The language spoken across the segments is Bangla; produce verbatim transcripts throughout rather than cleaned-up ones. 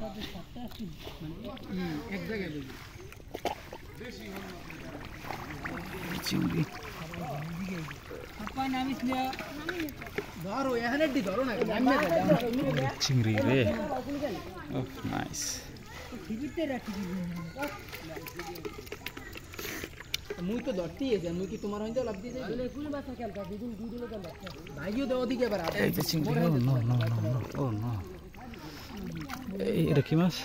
এক জায়গায় চিংড়ি ধরো এখানে ধরো না চিংড়ি রে ওহ নাইস মুই তো ধরতেই আছে মুই কি তোমার হইতে লাভ দিয়ে যাই কোন মাছ খেলতা দুদিন দুই দিন কেন ভাইও দাও দিকে এবার এই যে চিংড়ি ও নো নো নো ও নো এই এটা কি মাছ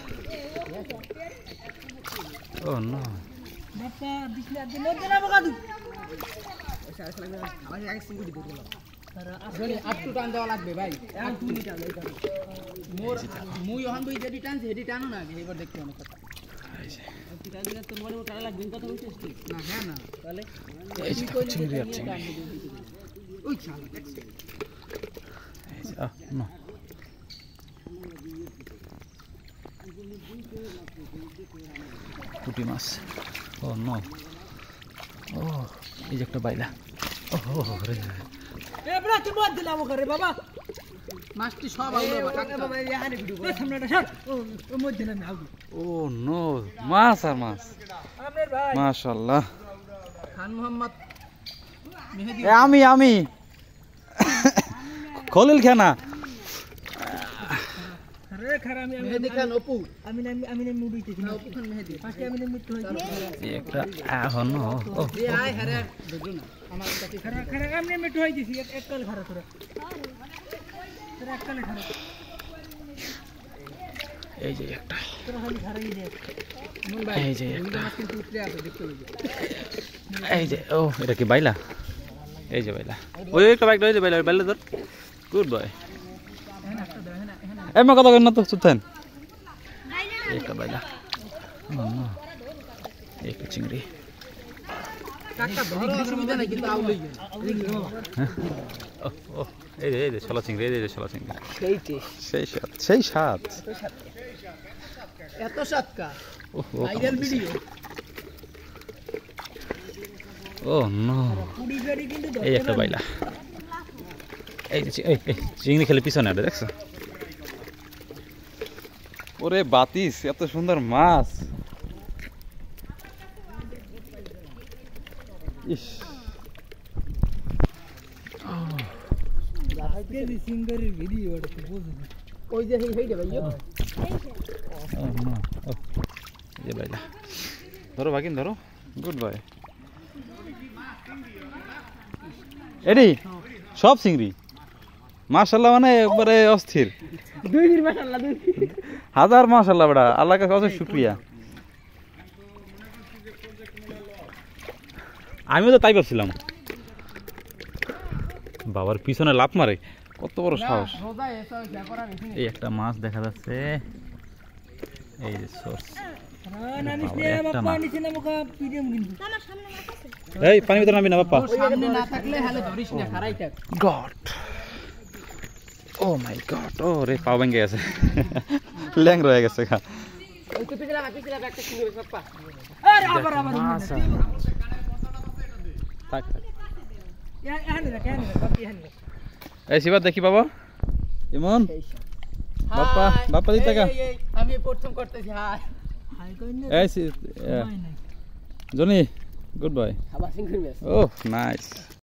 ও নো বাবা দিছলে আজ মধ্যে না বকাদু আচ্ছা আসলে আমি আগে চিংড়ি দিয়ে দিলাম আসলে আপ টু টান দেওয়া লাগবে ভাই এক টু টান এই কারণে মোর মুই ওখান দুই যেটি টানছে হেডি টানো না এবার দেখতে অনেক কথা টান দিলে তোর মনে টানা লাগবে কথা বলছিস তুই না হ্যাঁ না তাহলে এই যে চিংড়ি আর চিংড়ি ওই শালা এই যে আহ নো পুঁটি মাছ ও নো ও এই যে একটা বাইলা ও রে এ বড় কি বল দিলাম করে বাবা মাছটি সব আইলো বাবা এখানে ভিডিও করে সামনেটা সর ও মধ্যে না আউট ও নো মাছ আর মাছ আপনার ভাই মাশাআল্লাহ খান মোহাম্মদ মেহেদি এ আমি আমি খলিল খানা আরে খারা আমি মেহেদি খান অপু আমি না আমি না মুভি দেখি না অপু খান মেহেদি আজকে আমি না মৃত্যু হইছে একটা এখন ও এ আয় হারে দেখো না আমার কাছে খারা খারা আমি মৃত্যু হই দিছি এক কাল খারা তোরা তোরা এক কালে খারা এই যে একটা তোরা খালি খারাই দে মন ভাই এই যে একটা মাছ কিন্তু উঠলে আছে দেখতে হবে এই যে ও এটা কি বাইলা এই যে বাইলা ওই একটা বাইক রইছে বাইলা বাইলা ধর গুড বয় এই মা কথা কই না তো চুপ থাকেন একটা বাইলা ও না একটা চিংড়ি কাকা ধরে অসুবিধা নাই কিন্তু আউলই গেল ও ও এই যে এই যে শালা চিংড়ি এই যে শালা চিংড়ি সেই টেস্ট সেই স্বাদ সেই স্বাদ এত সাতকা ও ভাইরাল ভিডিও ও নো পুরি গাড়ি কিন্তু এই একটা বাইলা এই যে এই এই চিংড়ি খেলে পিছনে আরে দেখছো ওরে বাতিস এত সুন্দর মাছ ইস আজকে দি সিঙ্গারের ভিডিও ওটা তো বুঝুন ওই যে হেই হেইডে ভাইও ও নো ও এই বাইলা ধরো ভাগিন ধরো গুড বয় এডি সব চিংড়ি মাশাআল্লাহ মানে একবারে অস্থির দুই দিন মাশাআল্লাহ দুই হাজার মাশাআল্লাহ বড়া আল্লাহর কাছে অশেষ শুকরিয়া আমিও তো তাই ভাবছিলাম বাবার পিছনে লাফ মারে কত বড় সাহস রোজা এসো যা করার এখানে এই একটা মাছ দেখা যাচ্ছে এই যে সোর্স না নিস নে বাবা নিস না মুখা পিডিএম কিন্তু আমার সামনে মাছ আছে এই পানি ভিতরে নামি না বাপ্পা সামনে না থাকলে হালে ধরিস না খারাই থাক গড ও মাই গড ও রে পাও ভেঙে গেছে ল্যাং রয়ে গেছে খা ওই তো পিছলা পিছলা একটা কিনবে বাপ্পা আরে আবার আবার মাছ থাক থাক এখানে রাখ এখানে রাখ বাকি এখানে এই শিবা দেখি বাবা ইমন বাপ্পা বাপ্পা দিতে কা আমি প্রথম করতেছি হাই হাই কই না এই জনি গুড বয় খাবার সিং করবি ওহ নাইস